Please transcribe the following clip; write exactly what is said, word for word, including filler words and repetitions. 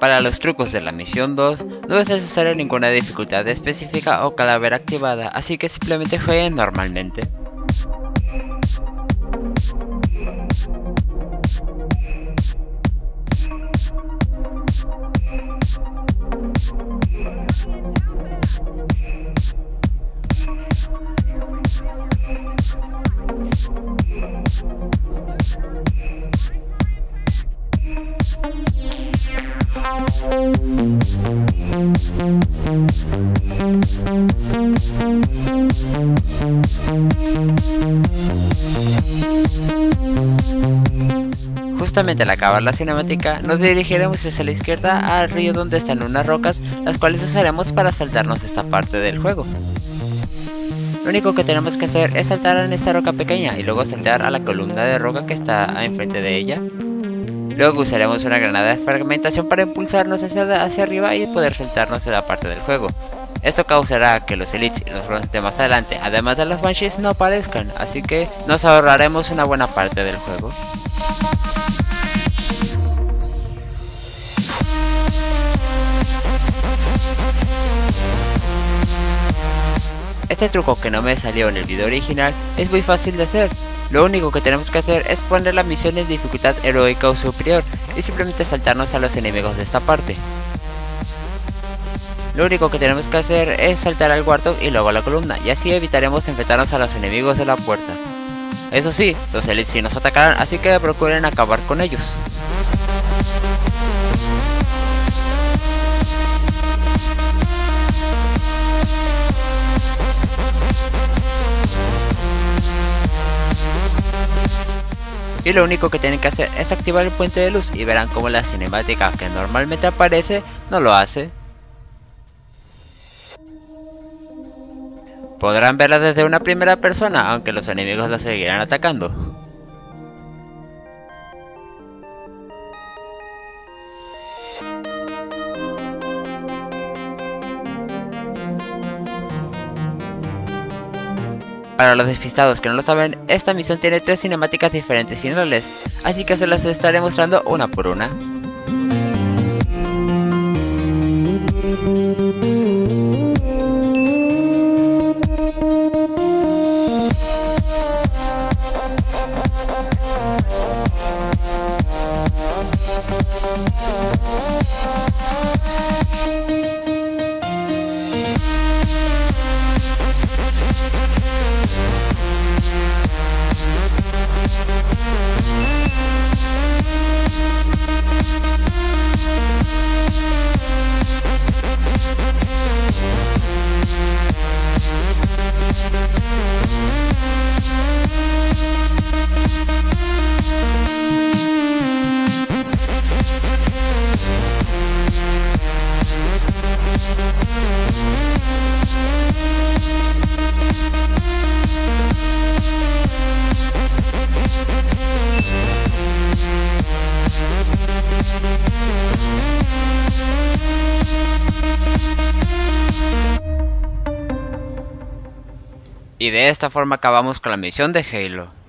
Para los trucos de la misión dos, no es necesaria ninguna dificultad específica o calavera activada, así que simplemente jueguen normalmente. Justamente al acabar la cinemática, nos dirigiremos hacia la izquierda al río donde están unas rocas, las cuales usaremos para saltarnos esta parte del juego. Lo único que tenemos que hacer es saltar en esta roca pequeña y luego saltar a la columna de roca que está enfrente de ella. Luego usaremos una granada de fragmentación para impulsarnos hacia, hacia arriba y poder saltarnos en la parte del juego. Esto causará que los elites y los grunts de más adelante, además de los banshees, no aparezcan, así que nos ahorraremos una buena parte del juego. Este truco, que no me salió en el video original, es muy fácil de hacer. Lo único que tenemos que hacer es poner la misión en dificultad heroica o superior y simplemente saltarnos a los enemigos de esta parte. Lo único que tenemos que hacer es saltar al Warthog y luego a la columna, y así evitaremos enfrentarnos a los enemigos de la puerta. Eso sí, los elites sí nos atacarán, así que procuren acabar con ellos. Y lo único que tienen que hacer es activar el puente de luz y verán como la cinemática que normalmente aparece no lo hace. Podrán verla desde una primera persona, aunque los enemigos la seguirán atacando. Para los despistados que no lo saben, esta misión tiene tres cinemáticas diferentes finales, así que se las estaré mostrando una por una. Y de esta forma acabamos con la misión de Halo.